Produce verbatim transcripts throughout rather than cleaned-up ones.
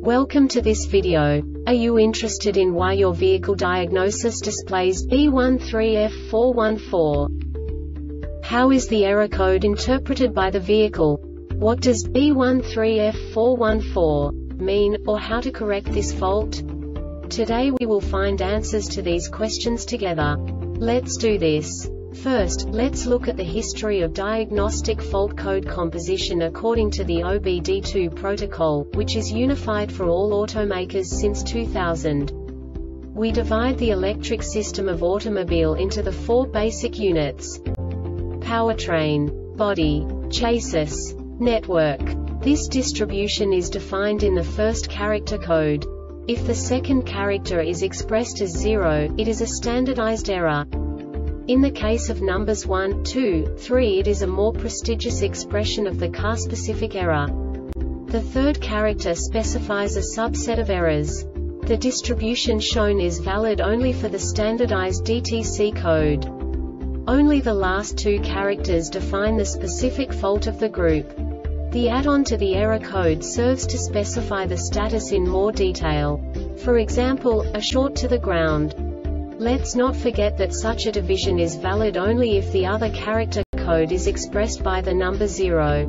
Welcome to this video. Are you interested in why your vehicle diagnosis displays B one three F four one four? How is the error code interpreted by the vehicle? What does B one three F four one four mean, or how to correct this fault? Today we will find answers to these questions together. Let's do this. First, let's look at the history of diagnostic fault code composition according to the O B D two protocol, which is unified for all automakers since two thousand. We divide the electric system of automobile into the four basic units: powertrain, body, chassis, network. This distribution is defined in the first character code. If the second character is expressed as zero, it is a standardized error. In the case of numbers one, two, three, it is a more prestigious expression of the car-specific error. The third character specifies a subset of errors. The distribution shown is valid only for the standardized D T C code. Only the last two characters define the specific fault of the group. The add-on to the error code serves to specify the status in more detail. For example, a short to the ground. Let's not forget that such a division is valid only if the other character code is expressed by the number zero.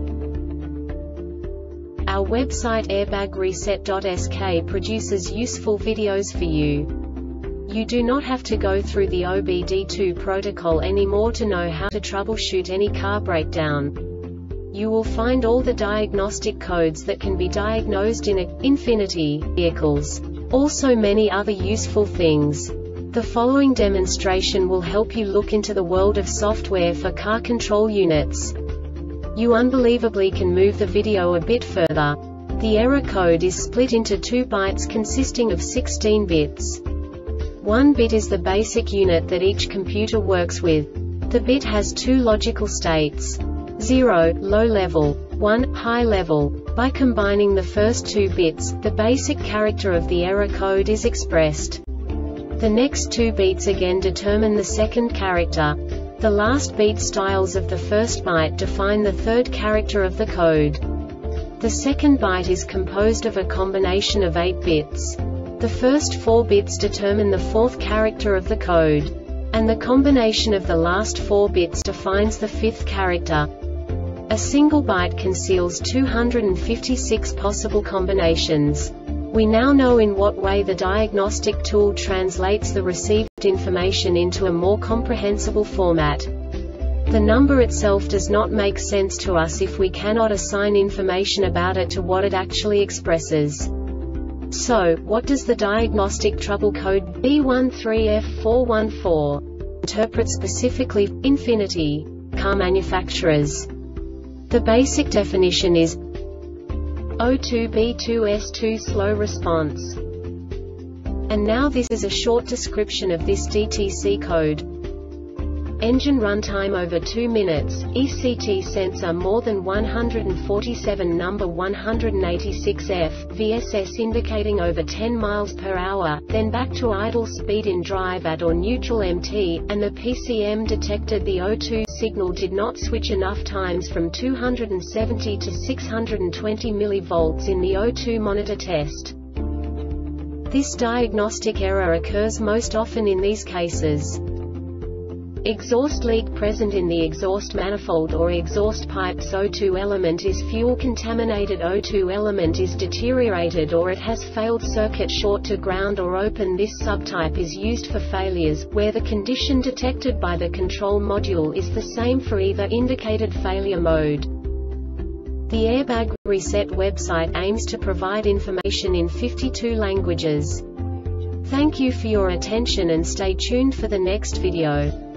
Our website airbag reset dot S K produces useful videos for you. You do not have to go through the O B D two protocol anymore to know how to troubleshoot any car breakdown. You will find all the diagnostic codes that can be diagnosed in a Infiniti vehicles. Also many other useful things. The following demonstration will help you look into the world of software for car control units. You unbelievably can move the video a bit further. The error code is split into two bytes consisting of sixteen bits. One bit is the basic unit that each computer works with. The bit has two logical states: zero, low level, one, high level. By combining the first two bits, the basic character of the error code is expressed. The next two beats again determine the second character. The last beat styles of the first byte define the third character of the code. The second byte is composed of a combination of eight bits. The first four bits determine the fourth character of the code. And the combination of the last four bits defines the fifth character. A single byte conceals two hundred fifty-six possible combinations. We now know in what way the diagnostic tool translates the received information into a more comprehensible format. The number itself does not make sense to us if we cannot assign information about it to what it actually expresses. So, what does the diagnostic trouble code B one three F four one four interpret specifically for Infiniti car manufacturers? The basic definition is O two B two S two slow response. And now this is a short description of this D T C code. Engine runtime over two minutes, E C T sensor more than one hundred forty-seven, number one hundred eighty-six F, V S S indicating over ten miles per hour, then back to idle speed in drive at or neutral M T, and the P C M detected the O two signal did not switch enough times from two hundred seventy to six hundred twenty millivolts in the O two monitor test. This diagnostic error occurs most often in these cases: exhaust leak present in the exhaust manifold or exhaust pipes, O two element is fuel contaminated, O two element is deteriorated or it has failed, circuit short to ground or open. This subtype is used for failures, where the condition detected by the control module is the same for either indicated failure mode. The Airbag Reset website aims to provide information in fifty-two languages. Thank you for your attention and stay tuned for the next video.